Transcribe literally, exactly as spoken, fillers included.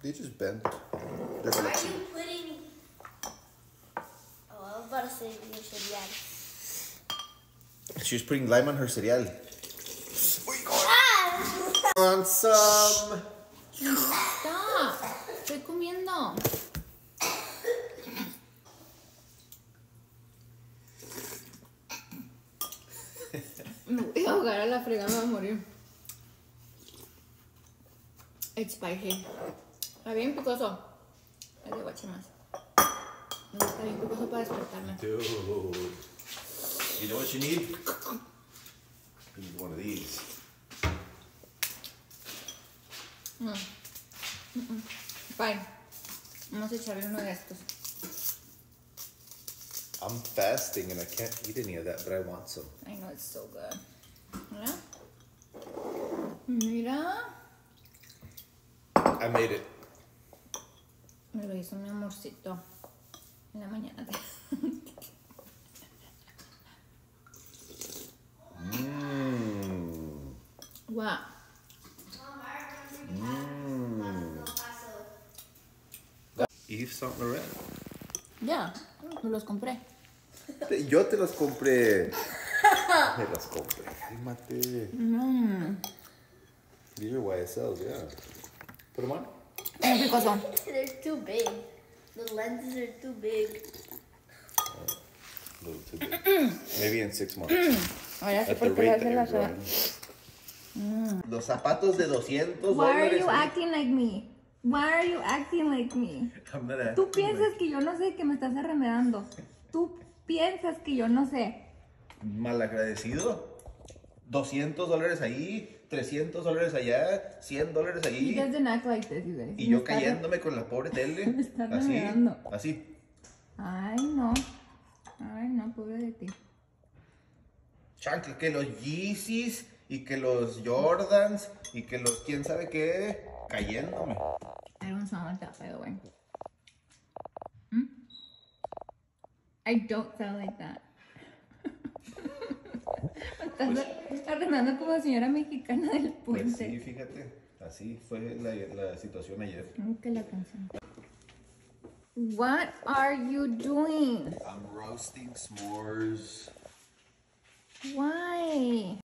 They just bend. They're Why are flexible. you putting... Oh, I was about to say your cereal. She's putting lime on her cereal. Ah! Want some? Stop. Estoy comiendo. Me voy a ahogar a la fregada, me voy a morir. It's spicy. Está bien picoso. El de guache más. Me gusta bien picoso para despertarme. Dude. You know what you need? You need one of these. No. Mm -mm. Fine. Vamos a echarle uno de estos. I'm fasting and I can't eat any of that, but I want some. I know it's so good. Mira. Mira. I made it. Me lo hizo mi amorcito. En la mañana. Mmm. Wow. Mmm. Yves Saint Laurent. Ya. Me los compré. Yo te los compré. Me los compré. Cálmate. Mmm. These are Y S Ls, yeah. Put them on. Es picoso. They're too big. The lenses are too big. A little too big. Maybe in six months. Ahora sí, At the porque rate se that la you're growing. Los zapatos de doscientos Why are dólares. you acting like me? Why are you acting like me? I'm not acting Tú piensas like- que yo no sé que me estás arremedando. Tú piensas que yo no sé. Malagradecido. doscientos dólares ahí, trescientos dólares allá, cien dólares He ahí. doesn't act like this, you guys. Y Me yo está- cayéndome con la pobre tele. Me está Así, remedando. así. Ay, no. Ay, no, pobre de ti. Chancla, que los Yeezys y que los Jordans y que los quién sabe qué, cayéndome. I don't sound like that, by the way. Hmm? I don't sound like that. Me estás arremedando como señora mexicana del Pues puente. sí, fíjate, así fue la, la situación ayer. Creo que la canción. What are you doing? I'm roasting s'mores. Why?